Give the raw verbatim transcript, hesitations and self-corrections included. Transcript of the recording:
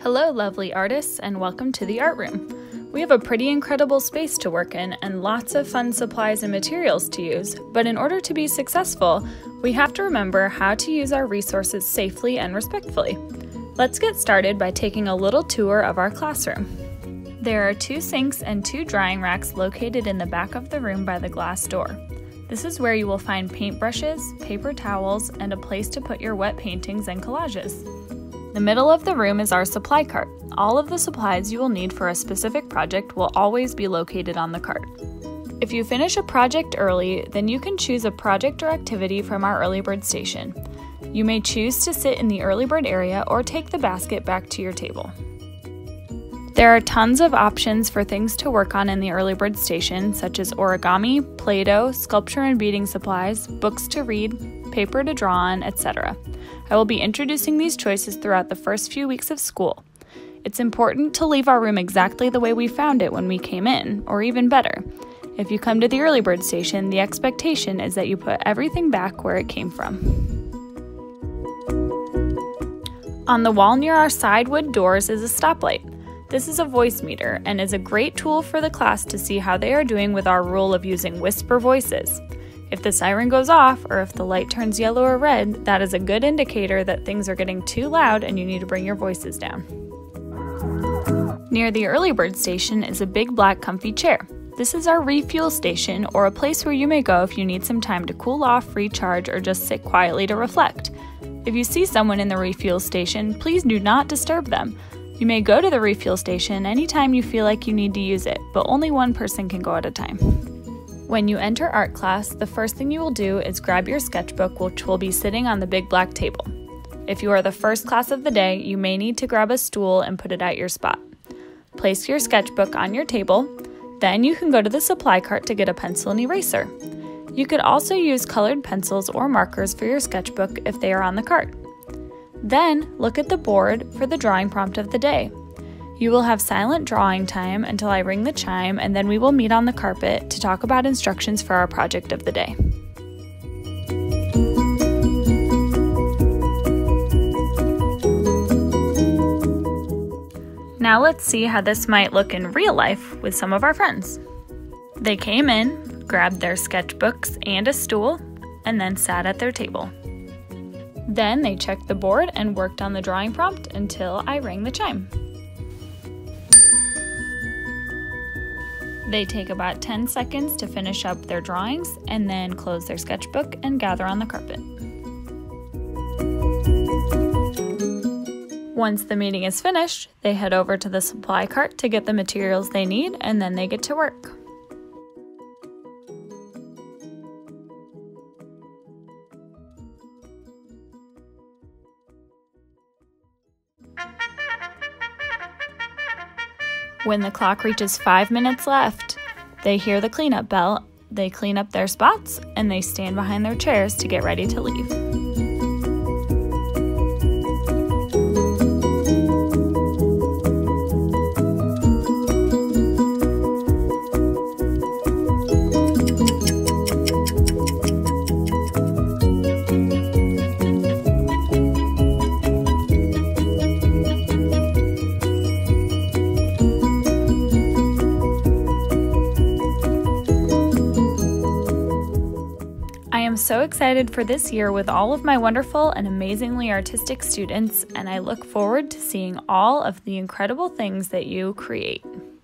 Hello lovely artists, and welcome to the art room. We have a pretty incredible space to work in and lots of fun supplies and materials to use, but in order to be successful, we have to remember how to use our resources safely and respectfully. Let's get started by taking a little tour of our classroom. There are two sinks and two drying racks located in the back of the room by the glass door. This is where you will find paintbrushes, paper towels, and a place to put your wet paintings and collages. The middle of the room is our supply cart. All of the supplies you will need for a specific project will always be located on the cart. If you finish a project early, then you can choose a project or activity from our early bird station. You may choose to sit in the early bird area or take the basket back to your table. There are tons of options for things to work on in the early bird station, such as origami, Play-Doh, sculpture and beading supplies, books to read, paper to draw on, et cetera. I will be introducing these choices throughout the first few weeks of school. It's important to leave our room exactly the way we found it when we came in, or even better. If you come to the early bird station, the expectation is that you put everything back where it came from. On the wall near our side wood doors is a stoplight. This is a voice meter and is a great tool for the class to see how they are doing with our rule of using whisper voices. If the siren goes off or if the light turns yellow or red, that is a good indicator that things are getting too loud and you need to bring your voices down. Near the early bird station is a big black comfy chair. This is our refuel station, or a place where you may go if you need some time to cool off, recharge, or just sit quietly to reflect. If you see someone in the refuel station, please do not disturb them. You may go to the refuel station anytime you feel like you need to use it, but only one person can go at a time. When you enter art class, the first thing you will do is grab your sketchbook, which will be sitting on the big black table. If you are the first class of the day, you may need to grab a stool and put it at your spot. Place your sketchbook on your table, then you can go to the supply cart to get a pencil and eraser. You could also use colored pencils or markers for your sketchbook if they are on the cart. Then, look at the board for the drawing prompt of the day. You will have silent drawing time until I ring the chime, and then we will meet on the carpet to talk about instructions for our project of the day. Now let's see how this might look in real life with some of our friends. They came in, grabbed their sketchbooks and a stool, and then sat at their table. Then they checked the board and worked on the drawing prompt until I rang the chime. They take about ten seconds to finish up their drawings and then close their sketchbook and gather on the carpet. Once the meeting is finished, they head over to the supply cart to get the materials they need, and then they get to work. When the clock reaches five minutes left, they hear the cleanup bell, they clean up their spots, and they stand behind their chairs to get ready to leave. I am so excited for this year with all of my wonderful and amazingly artistic students, and I look forward to seeing all of the incredible things that you create.